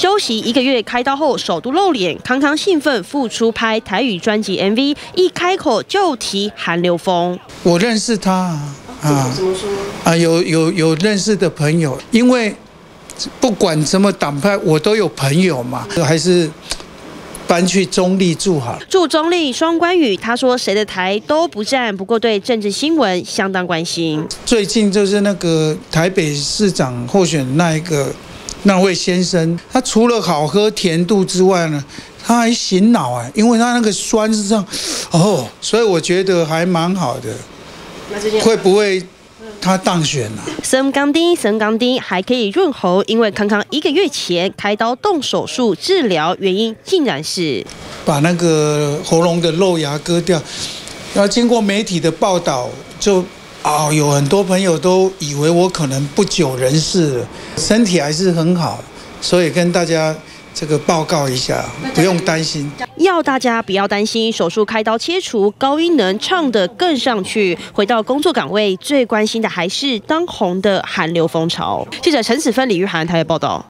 休息1个月，开刀后首度露脸，康康兴奋复出拍台语专辑 MV， 一开口就提韩流风。 我认识他怎么说啊？有认识的朋友，因为不管什么党派，我都有朋友嘛，还是搬去中立住好了。 住中立双关语，他说谁的台都不站，不过对政治新闻相当关心。 最近就是那个台北市长候选那位先生，他除了好喝甜度之外呢，他还醒脑因为他那个酸是这样所以我觉得还蛮好的。会不会他当选啊？ 森冈丁还可以润喉，因为康康1个月前开刀动手术治疗，原因竟然是把那个喉咙的肉芽割掉。然后经过媒体的报道，就有很多朋友都以为我可能不久人世了，身体还是很好，所以跟大家这个报告一下，不用担心。 要大家不要担心，手术开刀切除，高音能唱得更上去。回到工作岗位，最关心的还是当红的韩流风潮。记者陈子芬、李玉涵台北报道。